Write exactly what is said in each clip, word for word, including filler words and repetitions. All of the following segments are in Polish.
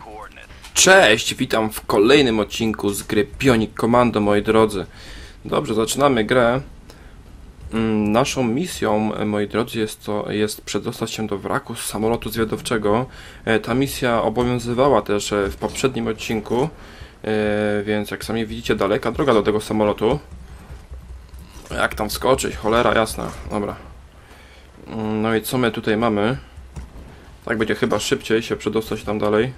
Cześć, witam w kolejnym odcinku z gry Bionic Commando, moi drodzy. Dobrze, zaczynamy grę. Naszą misją, moi drodzy, jest to jest przedostać się do wraku z samolotu zwiadowczego. Ta misja obowiązywała też w poprzednim odcinku, więc jak sami widzicie, daleka droga do tego samolotu. Jak tam wskoczyć? Cholera jasna. Dobra. No i co my tutaj mamy? Tak będzie chyba szybciej się przedostać tam dalej.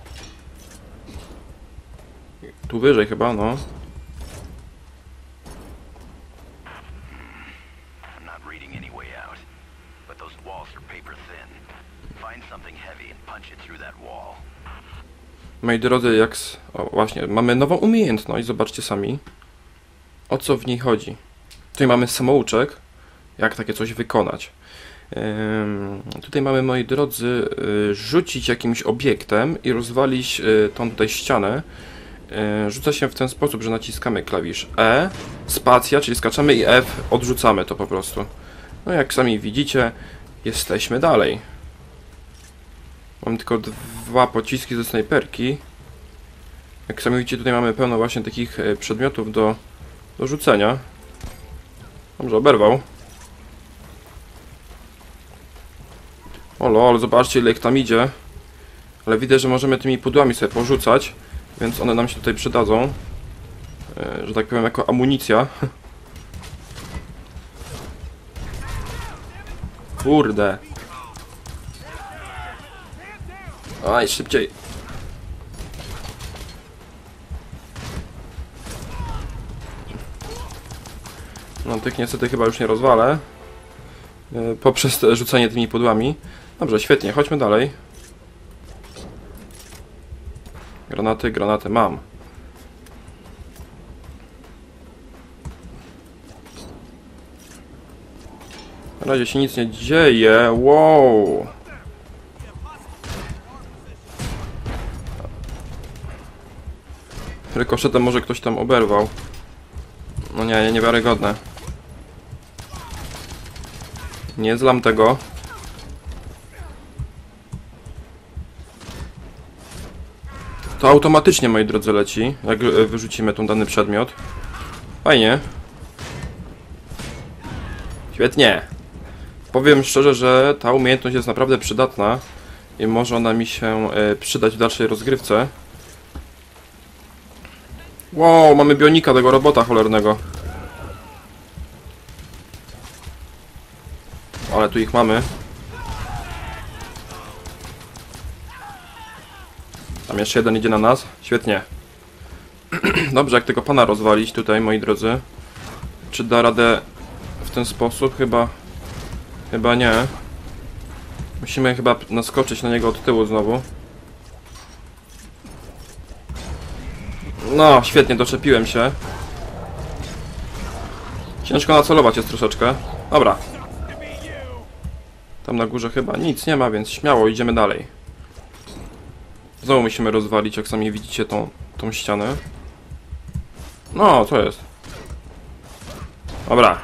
Tu wyżej chyba, no. Moi drodzy, jak... O, właśnie, mamy nową umiejętność, zobaczcie sami. O co w niej chodzi? Tutaj mamy samouczek, jak takie coś wykonać. Ym, tutaj mamy, moi drodzy, y, rzucić jakimś obiektem i rozwalić y, tą tutaj ścianę. Y, rzuca się w ten sposób, że naciskamy klawisz E, spacja, czyli skaczemy, i F, odrzucamy to po prostu. No jak sami widzicie, jesteśmy dalej. Mam tylko dwa pociski ze snajperki. Jak sami widzicie, tutaj mamy pełno właśnie takich y, przedmiotów do, do rzucenia. Dobrze, oberwał. O lol, zobaczcie, ile ich tam idzie. Ale widzę, że możemy tymi pudłami sobie porzucać, więc one nam się tutaj przydadzą, e, że tak powiem, jako amunicja. Kurde. Aj, szybciej. No tych niestety chyba już nie rozwalę e, poprzez rzucenie tymi pudłami. Dobrze, świetnie, chodźmy dalej. Granaty, granaty mam. Na razie się nic nie dzieje. Wow! Rykoszetem może ktoś tam oberwał. No nie, nie, niewiarygodne. Nie zlam tego. To automatycznie, moi drodzy, leci, jak wyrzucimy ten dany przedmiot. Fajnie. Świetnie. Powiem szczerze, że ta umiejętność jest naprawdę przydatna i może ona mi się y, przydać w dalszej rozgrywce. Wow, mamy bionika, tego robota cholernego. Ale tu ich mamy. Tam jeszcze jeden idzie na nas. Świetnie. Dobrze, jak tego pana rozwalić tutaj, moi drodzy. Czy da radę w ten sposób? Chyba... Chyba nie. Musimy chyba naskoczyć na niego od tyłu znowu. No, świetnie, doczepiłem się. Ciężko nacelować jest troszeczkę. Dobra. Tam na górze chyba nic nie ma, więc śmiało idziemy dalej. Znowu musimy rozwalić, jak sami widzicie, tą, tą ścianę. No, co jest? Dobra.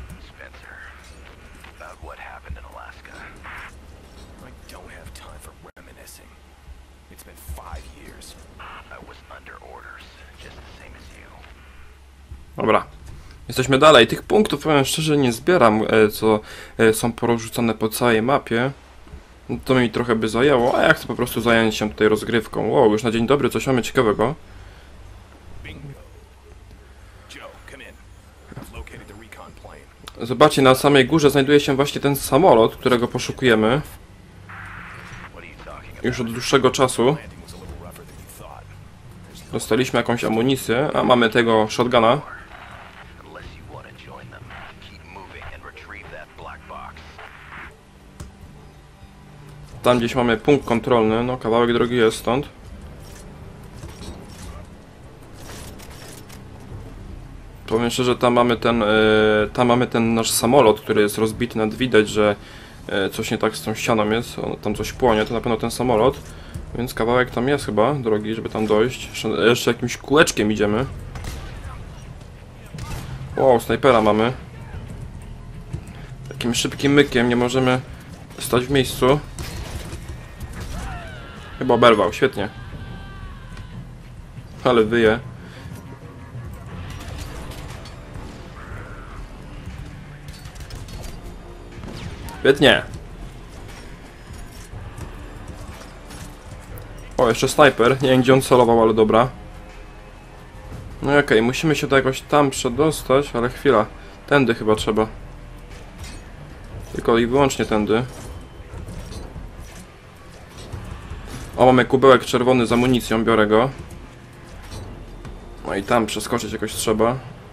Dobra. Jesteśmy dalej. Tych punktów, powiem szczerze, nie zbieram, co są porozrzucone po całej mapie. To mi trochę by zajęło, a ja chcę po prostu zająć się tutaj rozgrywką. Wow, już na dzień dobry coś mamy ciekawego. Zobaczcie, na samej górze znajduje się właśnie ten samolot, którego poszukujemy. Już od dłuższego czasu. Dostaliśmy jakąś amunicję, a mamy tego shotguna. Tam gdzieś mamy punkt kontrolny, no kawałek drogi jest stąd. Powiem szczerze, tam mamy ten, yy, tam mamy ten nasz samolot, który jest rozbity, nawet widać, że yy, coś nie tak z tą ścianą jest, on, tam coś płonie, to na pewno ten samolot. Więc kawałek tam jest chyba drogi, żeby tam dojść. Jeszcze, jeszcze jakimś kółeczkiem idziemy. Wow, snajpera mamy. Takim szybkim mykiem nie możemy stać w miejscu. Chyba oberwał, świetnie. Ale wyje. Świetnie. O, jeszcze snajper. Nie wiem, gdzie on celował, ale dobra. No i okej, okay, musimy się do jakoś tam przedostać, ale chwila. Tędy chyba trzeba. Tylko i wyłącznie tędy. O, mamy kubełek czerwony z amunicją, biorę go. No i tam przeskoczyć jakoś trzeba.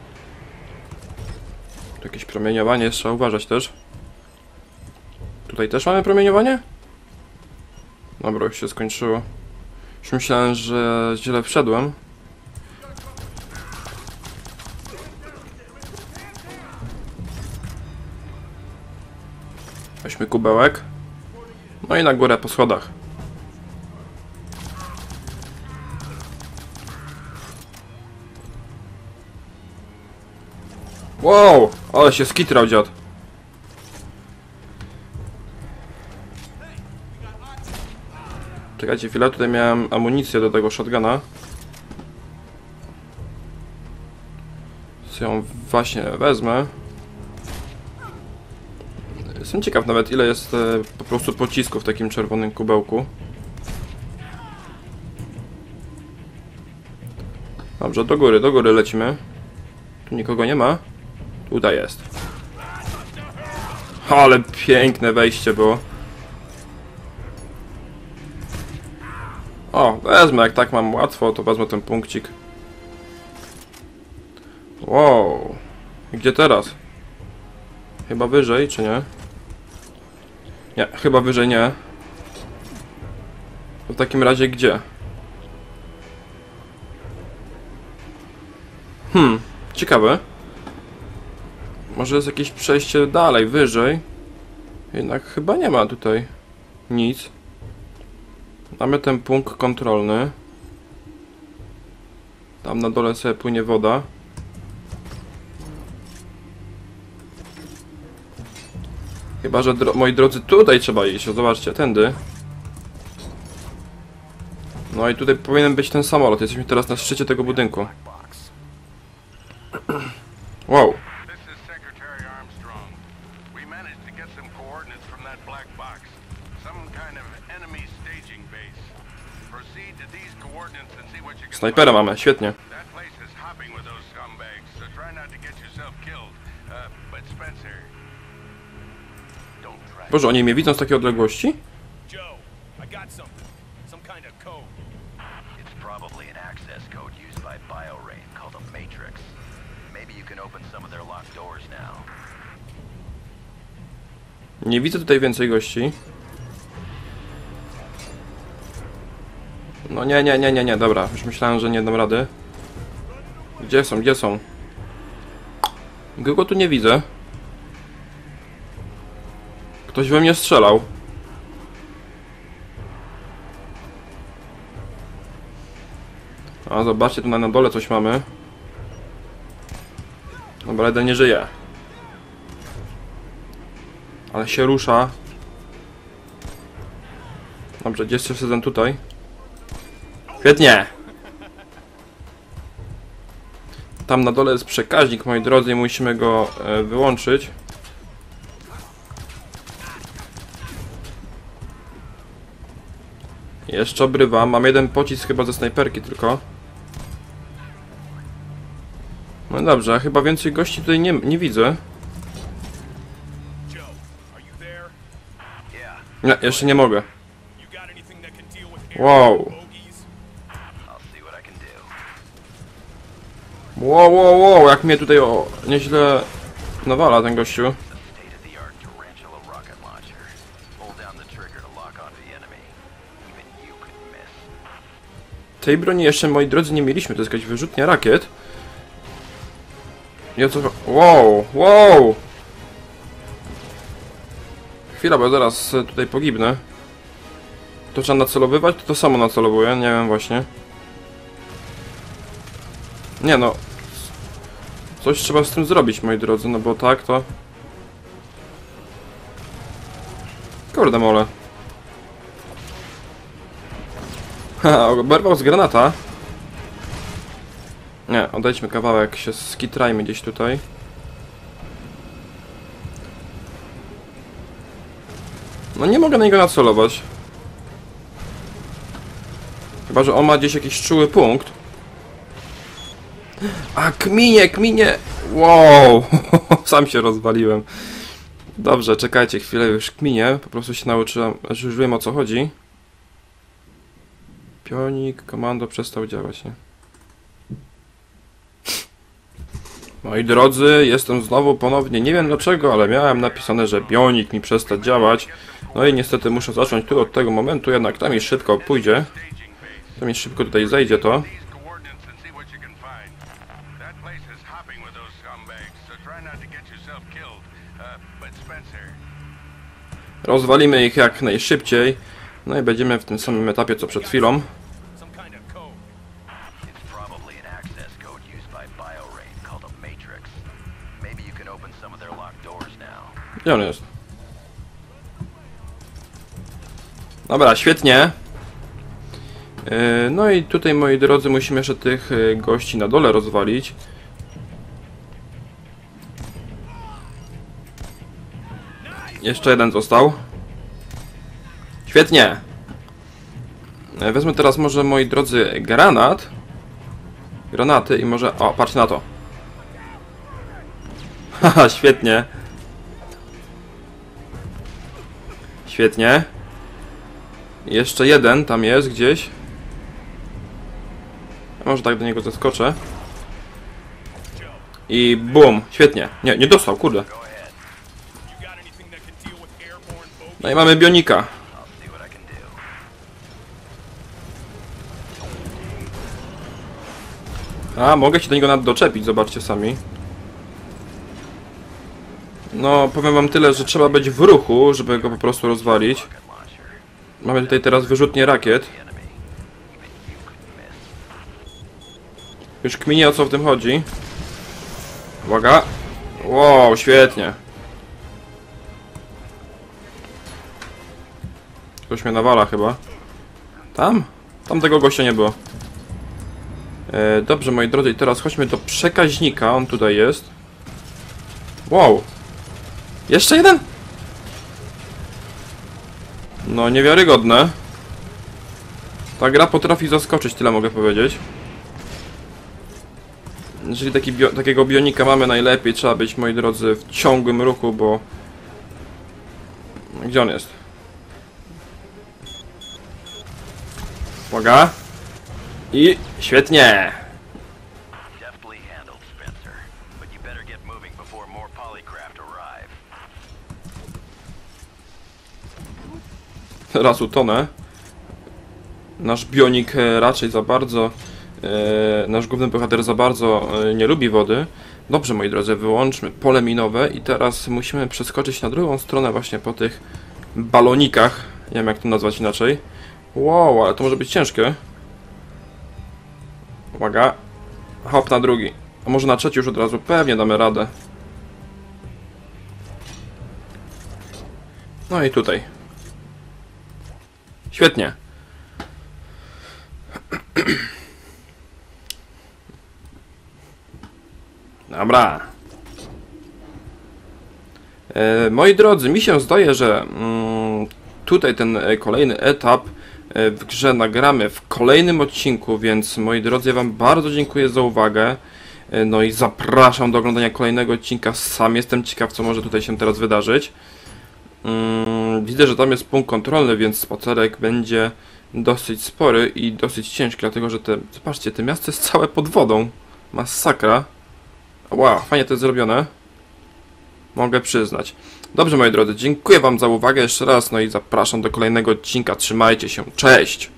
Tu jakieś promieniowanie, trzeba uważać też. Tutaj też mamy promieniowanie? Dobra, już się skończyło. Już myślałem, że źle wszedłem. Weźmy kubełek. No i na górę po schodach. Wow, ale się skitrał dziad. Czekajcie chwilę, tutaj miałem amunicję do tego shotguna. Co ją właśnie wezmę. Jestem ciekaw nawet, ile jest e, po prostu pocisków w takim czerwonym kubełku. Dobrze, do góry, do góry lecimy. Tu nikogo nie ma. Tutaj jest. Ale piękne wejście było. O, wezmę, jak tak mam łatwo, to wezmę ten punkcik. Wow. Gdzie teraz? Chyba wyżej, czy nie? Nie, chyba wyżej nie. W takim razie gdzie? Hmm, ciekawe. Może jest jakieś przejście dalej, wyżej. Jednak chyba nie ma tutaj nic. Mamy ten punkt kontrolny. Tam na dole sobie płynie woda. Chyba, że dro moi drodzy, tutaj trzeba iść. Zobaczcie, tędy. No i tutaj powinien być ten samolot. Jesteśmy teraz na szczycie tego budynku. Wow. Snajpera mamy, świetnie. Boże, oni mnie widzą z takiej odległości? Nie widzę tutaj więcej gości. No nie, nie, nie, nie, nie, dobra. Już myślałem, że nie dam rady. Gdzie są, gdzie są? Nikogo tu nie widzę. Ktoś we mnie strzelał. A zobaczcie, tu na dole coś mamy. Dobra, jeden nie żyje. Ale się rusza. Dobrze, gdzie jeszcze jeden tutaj? Świetnie! Tam na dole jest przekaźnik, moi drodzy, i musimy go e, wyłączyć. Jeszcze obrywa. Mam jeden pocisk chyba ze snajperki tylko. No dobrze, chyba więcej gości tutaj nie, nie widzę. Nie, jeszcze nie mogę. Wow. Wow, wow, wow, jak mnie tutaj o, nieźle nawala ten gościu. Tej broni jeszcze, moi drodzy, nie mieliśmy. To jest jakaś wyrzutnia rakiet. I o co... Wow, wow! Chwila, bo ja zaraz tutaj poginę. To trzeba nacelowywać? To to samo nacelowuje, nie wiem właśnie. Nie no. Coś trzeba z tym zrobić, moi drodzy, no bo tak to... Kurde mole. Haha, oberwał z granata. Nie, odejdźmy kawałek, się skitrajmy gdzieś tutaj. No nie mogę na niego nacelować. Chyba że on ma gdzieś jakiś czuły punkt. A kminie, kminie! Wow! Sam się rozwaliłem. Dobrze, czekajcie chwilę, już kminie. Po prostu się nauczyłem, znaczy już wiem o co chodzi. Pionik, komando przestał działać, nie? Moi drodzy, jestem znowu ponownie, nie wiem dlaczego, ale miałem napisane, że bionik mi przestał działać. No i niestety muszę zacząć tu od tego momentu, jednak tam mi szybko pójdzie. Tam mi szybko tutaj zejdzie to. Rozwalimy ich jak najszybciej. No i będziemy w tym samym etapie co przed chwilą. Gdzie on jest? Dobra, świetnie. Yy, no i tutaj, moi drodzy, musimy jeszcze tych yy, gości na dole rozwalić. Jeszcze jeden został. Świetnie. Yy, wezmę teraz może, moi drodzy, granat. Granaty i może... O, patrz na to. Haha, świetnie. Świetnie. Jeszcze jeden tam jest gdzieś. Może tak do niego zeskoczę. I bum, świetnie. Nie, nie dostał, kurde. No i mamy bionika. A, mogę się do niego nawet doczepić, zobaczcie sami. No, powiem wam tyle, że trzeba być w ruchu, żeby go po prostu rozwalić. Mamy tutaj teraz wyrzutnię rakiet. Już kminie, o co w tym chodzi. Uwaga. Wow, świetnie. Ktoś mnie nawala chyba. Tam? Tam tego gościa nie było. E, dobrze, moi drodzy, i teraz chodźmy do przekaźnika. On tutaj jest. Wow. Jeszcze jeden? No, niewiarygodne. Ta gra potrafi zaskoczyć, tyle mogę powiedzieć. Jeżeli taki bio, takiego bionika mamy, najlepiej trzeba być, moi drodzy, w ciągłym ruchu, bo... Gdzie on jest? Uwaga. I świetnie. Teraz utonę. Nasz bionik raczej za bardzo, e, nasz główny bohater za bardzo e, nie lubi wody. Dobrze, moi drodzy, wyłączmy pole minowe i teraz musimy przeskoczyć na drugą stronę właśnie po tych balonikach. Nie wiem jak to nazwać inaczej. Wow, ale to może być ciężkie. Uwaga. Hop na drugi. A może na trzeci już od razu? Pewnie damy radę. No i tutaj. Świetnie. Dobra. E, moi drodzy, mi się zdaje, że mm, tutaj ten kolejny etap e, w grze nagramy w kolejnym odcinku, więc moi drodzy, ja wam bardzo dziękuję za uwagę. E, no i zapraszam do oglądania kolejnego odcinka. Sam jestem ciekaw, co może tutaj się teraz wydarzyć. Mm, widzę, że tam jest punkt kontrolny, więc spacerek będzie dosyć spory i dosyć ciężki, dlatego że te, zobaczcie, to miasto jest całe pod wodą. Masakra. Wow, fajnie to jest zrobione. Mogę przyznać. Dobrze, moi drodzy, dziękuję wam za uwagę jeszcze raz, no i zapraszam do kolejnego odcinka. Trzymajcie się, cześć!